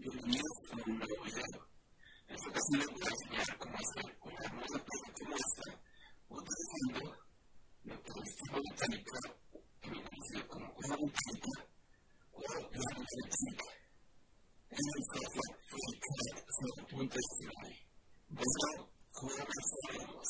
Bienvenidos a un nuevo video. En esta ocasión les voy a enseñar cómo hacer una hermosa pieza como esta utilizando lo que es tipo botánica, también conocido como una botánica o la botánica en el software FreeCAD 0.19. Bueno, comenzaremos.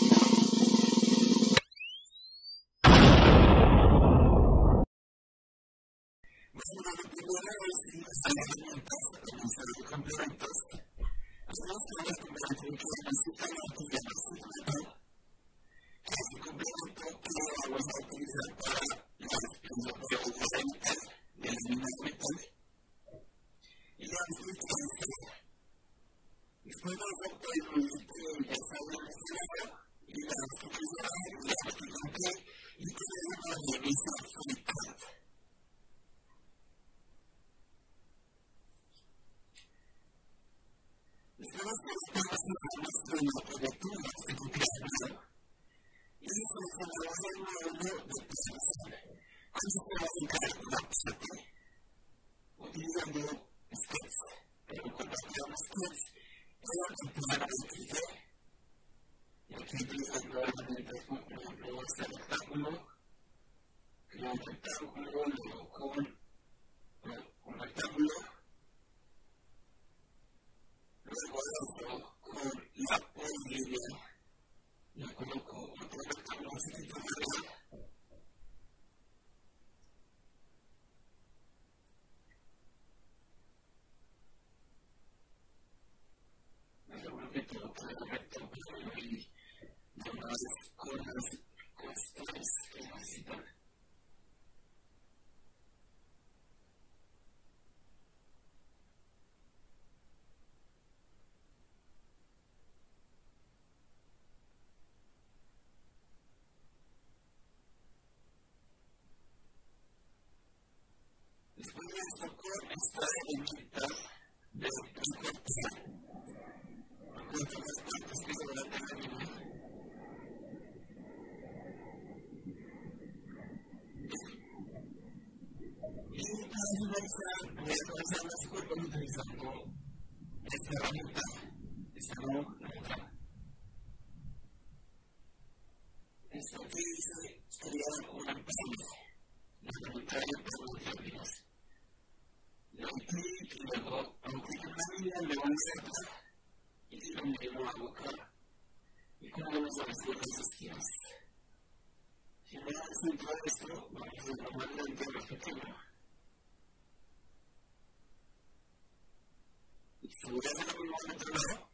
La primera es las herramientas para comenzar de complementos. Hacemos una complemento que necesita la actividad institucional, que es un complemento que vamos a utilizar para la explosión de metal, de láminas de metal. Y la diferencia después de eso, podemos empezar a mencionar y la explicación y la explicación y que es una revista FreeCAD. Después estamos en la cobertura que tú creas y seleccionamos el módulo de posición. Consiste en crear una parte utilizando sketch. Pero cuando creamos sketch, el plano de clic y aquí utilizando herramientas como por ejemplo este rectángulo, creo un rectángulo, luego con un rectángulo. Luego avanzo con la polilínea, le coloco otro rectángulo chiquito de arriba. Me aseguro que todo quede recto y demás con las cuestiones que necesitan. Después de esto, con esta herramienta de recortar, recorto las partes que sobran de la línea. Y para finalizar, voy a comenzar las curvas utilizando esta herramienta, esta otra. Esto que dice crear una pirámide. La herramienta de pirámides. Le doy clic y luego hago clic en la línea, le voy a insertar y lo llevo a buscar. Y como vamos a hacer las esquinas. Si no vamos a entrar esto, vamos a hacerlo más grande o más pequeño. Y si voy a hacer lo mismo al otro lado,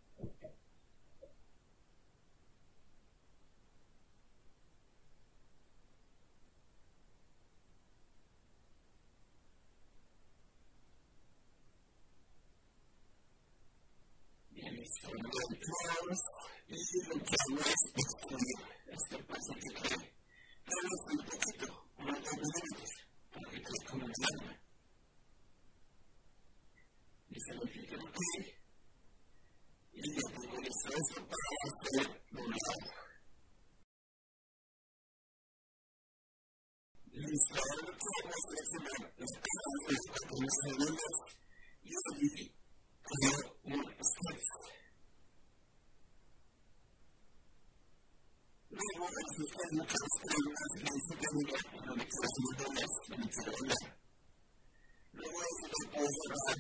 y lo que hago es extruir este paso que quede. Pero es un poquito, unos 2 milímetros, para que quede como un lámina. Y se lo clic en OK. Y le pongo listo esto para hacer doblado. Listo, ahora lo que hago es seleccionar las piezas de las 4 segundos y allí creo un sketch. Luego, en sus casos, crear una secuencia de unidad en donde quiero hacer dobles, donde quiero doblar. Luego, eso lo puedo cerrar.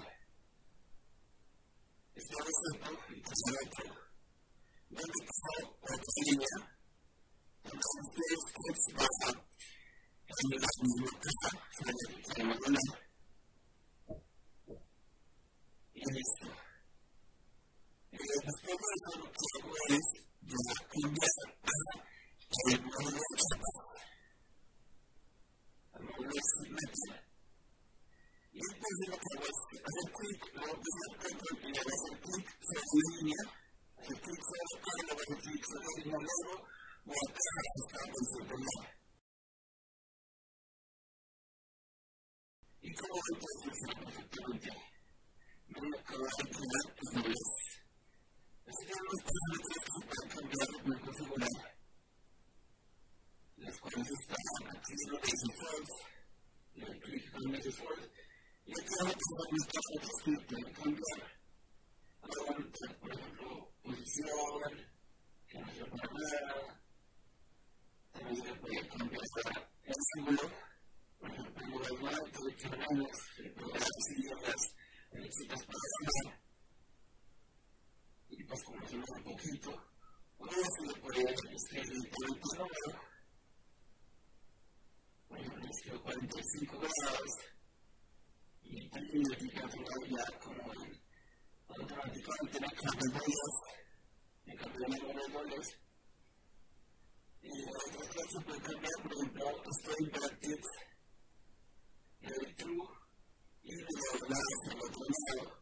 Este resuelto y pasar otro. Donde quiero otra línea. Entonces, ustedes sketch baja en la misma casa, en la que queremos doblar. Y listo. Después de eso, lo que hago es cambiar el módulo de capas al módulo de simetría. Y entonces lo que hago es hacer clic, luego pisar control y le voy a hacer clic sobre la línea, hacer clic sobre la cara, le voy a hacer clic sobre el mismo logo, voy a pegar hasta el circular. Y como ven, puede funcionar perfectamente. Me voy a acabar de crear los dobles. Así que los parámetros que se pueden cambiar y pueden configurar, las cuales están aquí en el default, le doy clic en el default, y aquí parámetros que pueden cambiar. Ahora, por ejemplo, posición, que no se para nada. También se puede cambiar el símbolo. Por ejemplo, en lugar de alto, que menos, se puede decidir las necesitas para ganar. Y pues como se un poquito, uno se le puede escribir el número. Por ejemplo, escribo 45 grados. Y también le pica ya como automáticamente me cambia bolas, me cambia algunas bolas. Y otra cosa puede cambiar, por ejemplo, estoy inverted, le doy true y le doy la hacia el otro lado.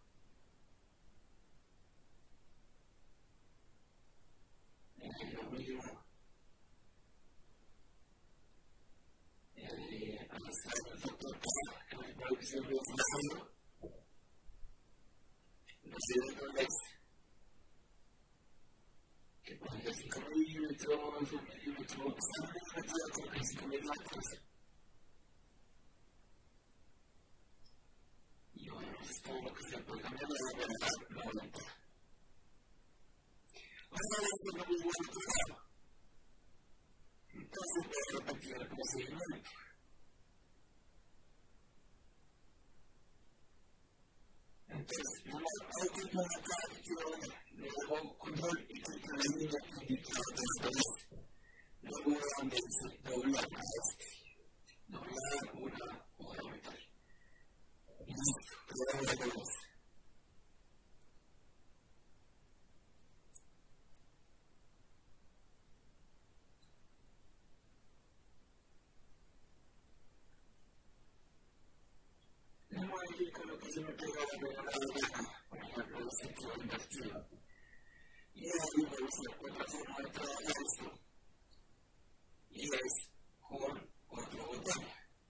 Lo mismo. Analizar el factor K, que me parece que siempre es necesario. No sé de dónde es. Que puede ser 5 milímetros, 1 milímetro, 5 milímetros, 35 milímetros. Y bueno, es todo lo que se puede cambiar de la verdad, la voluntad. Ahora voy a hacer lo mismo en otro lado. Entonces voy a repetir el procedimiento. Entonces, hay que colocar luego control y clic en la línea que indica después. Luego donde dice doblar a doblar una hoja de metal. Y listo, queda la cabeza. Luego ahí con lo que se me pega la gana, por ejemplo, el sentido invertido. Y ahí me gusta otra forma de trabajar esto. Y es con otro botón.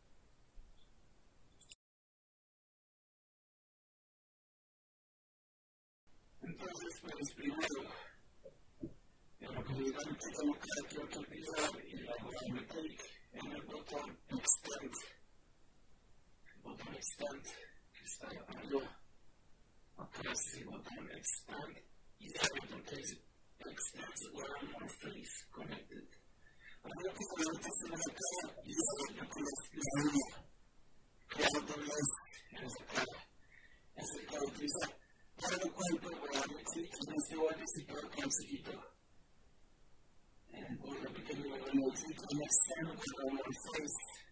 Entonces, pues primero, en lo que me dan que colocar aquí otro pizarro y luego darle clic en el botón Extend. El botón Extend que está arriba. Acá es el botón Extend y el botón que dice Extend One More Face Connected. Ahora que solamente se me acaba y ya con la línea creándoles en esa cara. Es el que voy a utilizar. Para lo cual voy a darle clic en este botecito acá enseguida. En el borde pequeño le doy clic en Extend One More Face.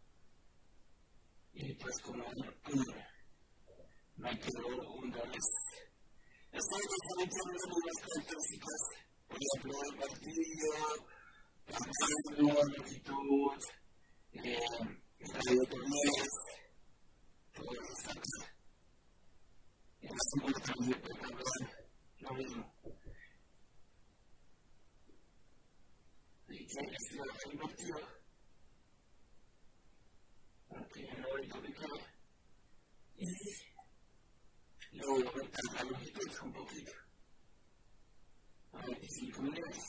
Y pues como me quedó un doble. Estoy diferenciando algunas características, por ejemplo, el martillo, tamaño, longitud, radio de mes, todo eso está acá. En la símbolo también se puede cambiar lo mismo. Y que este va a invertido. Ok, ahorita me queda. Y le voy a aumentar la longitud un poquito. A 25 milímetros.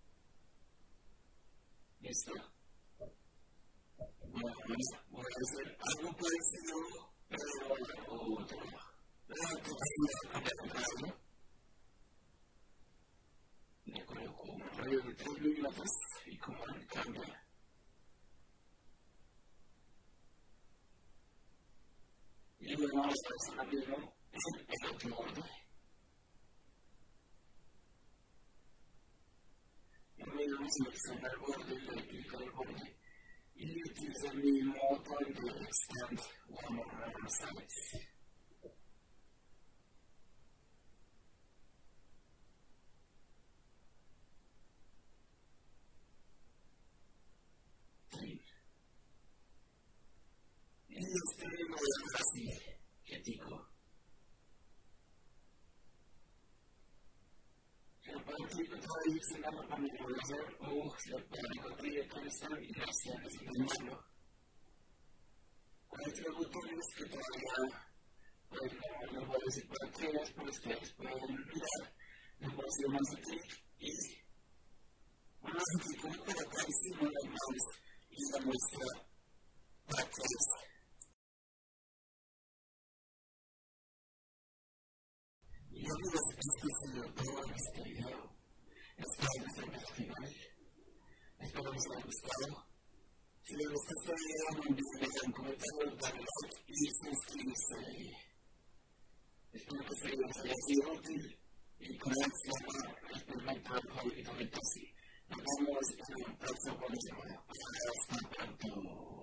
Listo. Bueno, voy a hacer algo parecido, pero otro. Antes de cambiar el radio, le coloco un radio de 3 milímetros y como cambia. Y luego vamos a hacer lo mismo en el otro borde. En medio de seleccionar el borde, le doy clic en el borde y utilizo el mismo botón de Extend One More Size. Y este lo voy a dejar así, quietico. Para el clic otra vez, se llama para mi profesor, o se lo puede encontrar con esta ilustración, es intentarlo. Hay tres botones que todavía no voy a decir para qué es, pero ustedes pueden mirar. Les voy a hacer más de clic y más de clic como colocar encima del mouse y la muestra para qué es. Este ha sido todo este video. Espero que sea al final. Espero que os haya gustado. Si les gusta este video, no olviden dejar un comentario, darle like y suscribirse. Espero que este video os haya sido útil y con el experimento del COVID-19. Nos vemos en el próximo video. Hasta pronto.